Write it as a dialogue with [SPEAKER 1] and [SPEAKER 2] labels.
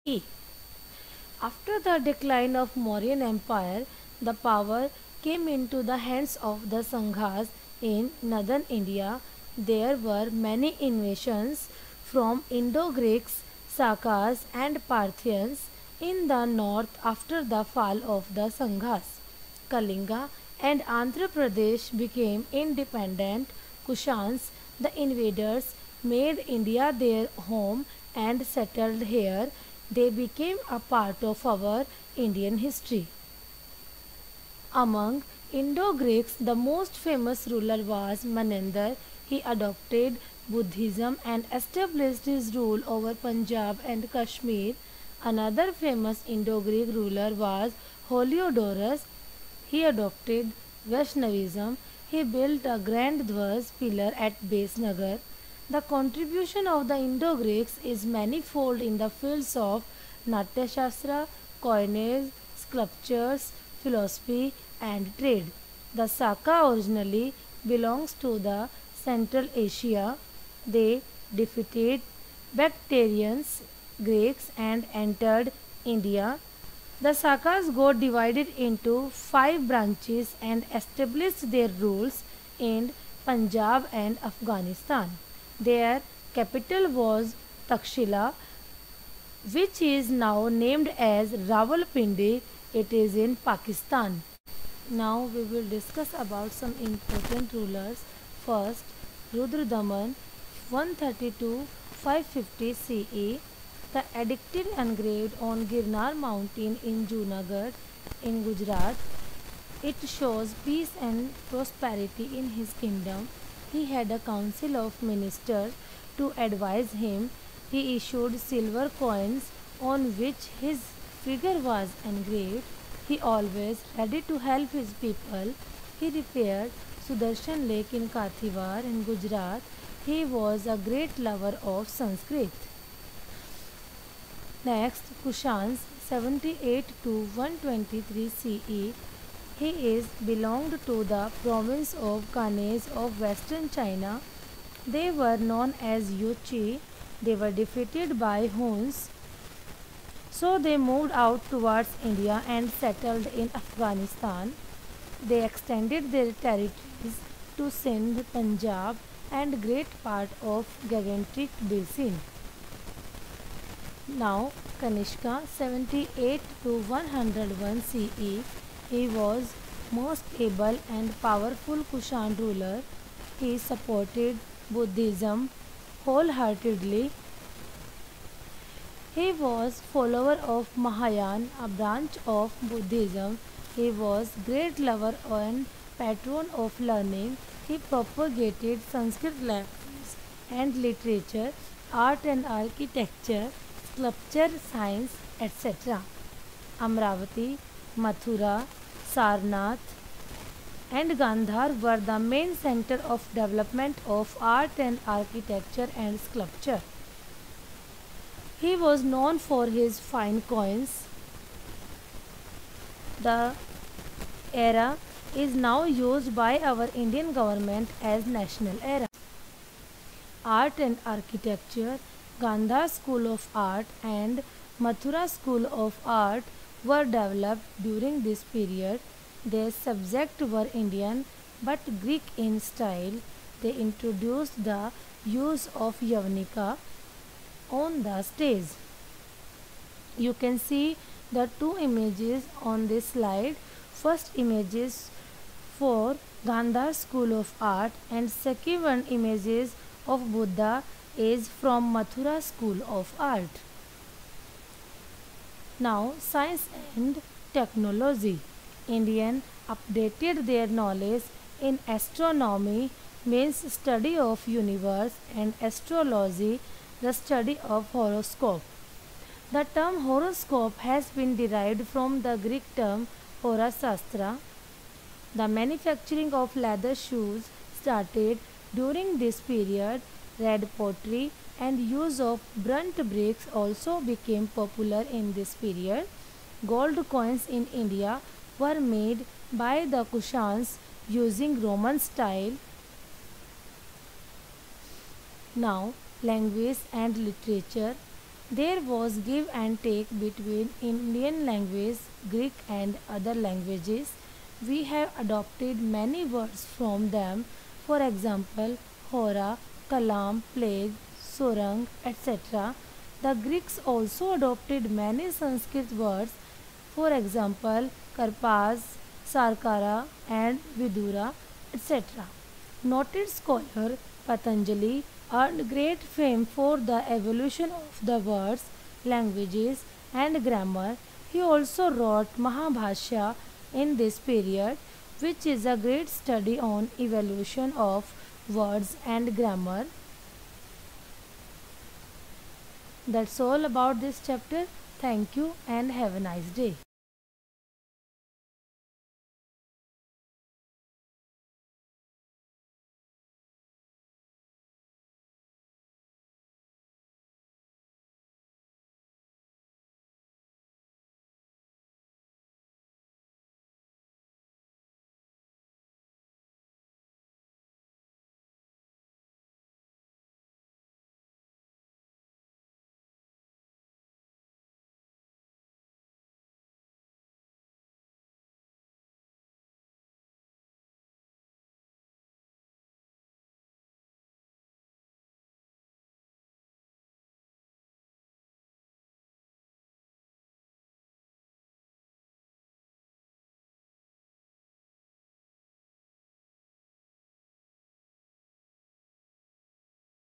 [SPEAKER 1] E. After the decline of Mauryan Empire, the power came into the hands of the Sanghas in northern India. There were many invasions from Indo-Greeks, Sakas and Parthians in the north after the fall of the Sanghas. Kalinga and Andhra Pradesh became independent. Kushans, the invaders, made India their home and settled here. They became a part of our Indian history. Among Indo-Greeks, the most famous ruler was Manendra. He adopted Buddhism and established his rule over Punjab and Kashmir. Another famous Indo-Greek ruler was Heliodorus. He adopted Vaishnavism. He built a grand Dwaj pillar at Besnagar. The contribution of the Indo-Greeks is manifold in the fields of Natya Shastra, coinage, sculptures, philosophy, and trade. The Saka originally belongs to the Central Asia. They defeated Bactrians, Greeks, and entered India. The Sakas got divided into five branches and established their rules in Punjab and Afghanistan. Their capital was Takshila, which is now named as Rawalpindi. It is in Pakistan. Now we will discuss about some important rulers. First, Rudradaman 132-550 CE. The edict engraved on Girnar mountain in Junagadh in Gujarat. It shows peace and prosperity in his kingdom. He had a council of ministers to advise him. He issued silver coins on which his figure was engraved. He always ready to help his people. He repaired Sudarshan Lake in Kathiawar in Gujarat. He was a great lover of Sanskrit. Next, Kushans 78 to 123 CE. He is belonged to the province of Kanez of western China. They were known as Yuchi. They were defeated by Huns. So they moved out towards India and settled in Afghanistan. They extended their territories to Sindh, Punjab, and great part of Gangetic Basin. Now, Kanishka 78 to 101 CE. He was most able and powerful Kushan ruler. He supported Buddhism wholeheartedly. He was follower of Mahayana, a branch of Buddhism. He was great lover and patron of learning. He propagated Sanskrit language and literature, art and architecture, sculpture, science, etc. Amravati, Mathura, Sarnath, and Gandhar were the main center of development of art and architecture and sculpture. He was known for his fine coins. The era is now used by our Indian government as national era. Art and architecture, Gandhar School of Art and Mathura School of Art were developed during this period. Their subjects were Indian but Greek in style. They introduced the use of Yavanika on the stage. You can see the two images on this slide. First image is for Gandhar School of Art and second one images of Buddha is from Mathura School of Art. Now, science and technology. Indian updated their knowledge in astronomy means study of universe and astrology the study of horoscope. The term horoscope has been derived from the Greek term horasastra. The manufacturing of leather shoes started during this period. Red pottery and use of burnt bricks also became popular in this period. Gold coins in India were made by the Kushans using Roman style. Now, language and literature. There was give and take between Indian language, Greek and other languages. We have adopted many words from them, for example, hora, kalam, plague, surang, etc. The Greeks also adopted many Sanskrit words, for example, karpas, sarkara and vidura, etc. Noted scholar Patanjali earned great fame for the evolution of the words, languages, and grammar. He also wrote Mahabhashya in this period, which is a great study on evolution of words and grammar. That's all about this chapter. Thank you and have a nice day.